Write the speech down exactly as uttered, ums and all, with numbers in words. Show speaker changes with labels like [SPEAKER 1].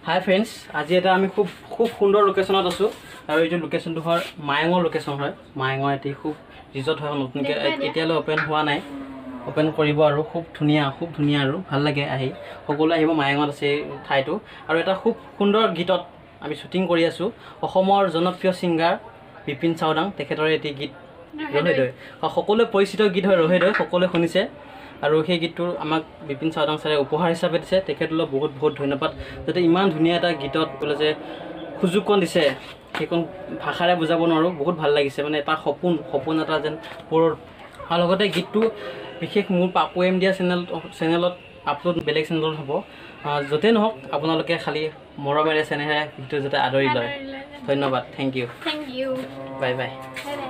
[SPEAKER 1] হাই friends, আজি এটা আমি খুব খুব সুন্দৰ লোকেশ্যনত আছোঁ আৰু এইটো লোকেশ্যনটো হয় মায়ঙৰ লোকেশ্যন হয়। মায়ঙৰ এটি খুব ৰিজৰ্ট হয়, নতুনকৈ এতিয়ালৈ অ'পেন হোৱা নাই, অ'পেন কৰিব আৰু খুব ধুনীয়া খুব ধুনীয়া আৰু ভাল লাগে আহি। সকলোৱে আহিব, মায়ঙত আছে এই ঠাইটো। আৰু এটা খুব সুন্দৰ গীতত আমি শ্বুটিং কৰি আছোঁ। অসমৰ জনপ্ৰিয় ছিংগাৰ বিপিন চাওডাং, তেখেতৰ এটি গীত ৰহেদৈ, সকলোৱে পৰিচিত গীত হয় ৰহেদৈ, সকলোৱে শুনিছে। আৰু সেই গীতটো আমাক বিপিন চাওডাং ছাৰে উপহাৰ হিচাপে দিছে, তেখেতলৈ বহুত বহুত ধন্যবাদ। যাতে ইমান ধুনীয়া এটা গীতত বোলে যে সুযোগকণ দিছে, সেইকণ ভাষাৰে বুজাব নোৱাৰোঁ, বহুত ভাল লাগিছে। মানে এটা সপোন সপোন এটা যেন পূৰণ। আৰু লগতে গীতটো বিশেষ মোৰ পাপু এম দিয়া চেনেল চেনেলত আপলোড বেলেগ চেনেলত হ'ব। য'তেই নহওক আপোনালোকে খালী মৰমেৰে চেনেহে গীতটো যাতে আদৰি লয়। ধন্যবাদ, thank you,
[SPEAKER 2] thank you,
[SPEAKER 1] bye by.